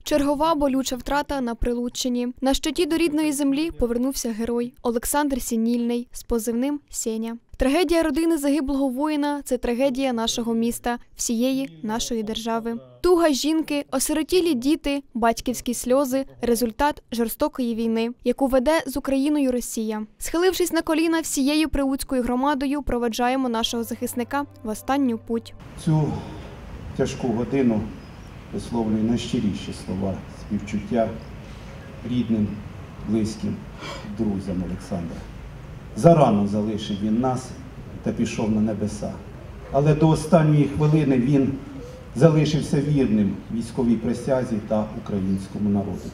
Чергова болюча втрата на Прилуччині. На щиті до рідної землі повернувся герой Олександр Сінільний з позивним «Сеня». Трагедія родини загиблого воїна – це трагедія нашого міста, всієї нашої держави. Туга жінки, осиротілі діти, батьківські сльози – результат жорстокої війни, яку веде з Україною Росія. Схилившись на коліна, всією прилуцькою громадою проведжаємо нашого захисника в останню путь. Цю тяжку годину висловлюю найщиріші слова співчуття рідним, близьким, друзям Олександра. Зарано залишив він нас та пішов на небеса. Але до останньої хвилини він залишився вірним військовій присязі та українському народу.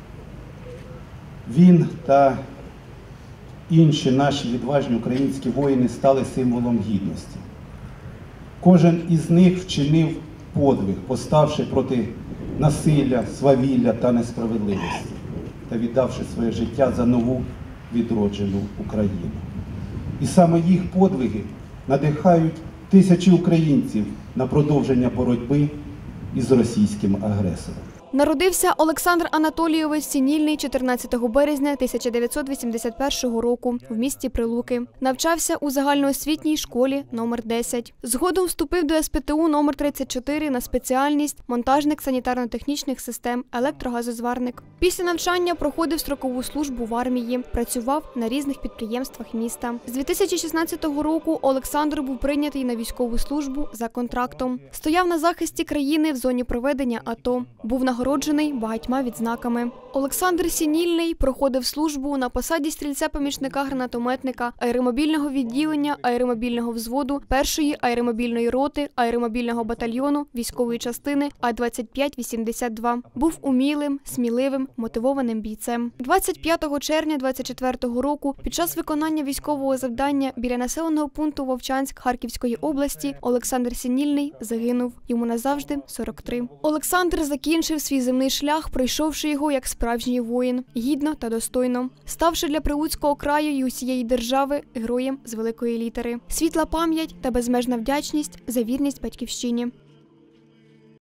Він та інші наші відважні українські воїни стали символом гідності. Кожен із них вчинив подвиг, поставши проти насилля, свавілля та несправедливості та віддавши своє життя за нову відроджену Україну. І саме їх подвиги надихають тисячі українців на продовження боротьби із російським агресором. Народився Олександр Анатолійович Сінільний 14 березня 1981 року в місті Прилуки. Навчався у загальноосвітній школі номер 10. Згодом вступив до СПТУ номер 34 на спеціальність монтажник санітарно-технічних систем, електрогазозварник. Після навчання проходив строкову службу в армії, працював на різних підприємствах міста. З 2016 року Олександр був прийнятий на військову службу за контрактом. Стояв на захисті країни в зоні проведення АТО. Був нагороджений багатьма відзнаками. Олександр Сінільний проходив службу на посаді стрільця-помічника-гранатометника аеромобільного відділення аеромобільного взводу 1-ї аеромобільної роти аеромобільного батальйону військової частини А-2582. Був умілим, сміливим, мотивованим бійцем. 25 червня 24 року під час виконання військового завдання біля населеного пункту Вовчанськ Харківської області Олександр Сінільний загинув. Йому назавжди 43. Олександр закінчив свій земний шлях, пройшовши його як справжній воїн, гідно та достойно, ставши для Прилуцького краю і усієї держави героєм з великої літери. Світла пам'ять та безмежна вдячність за вірність батьківщині.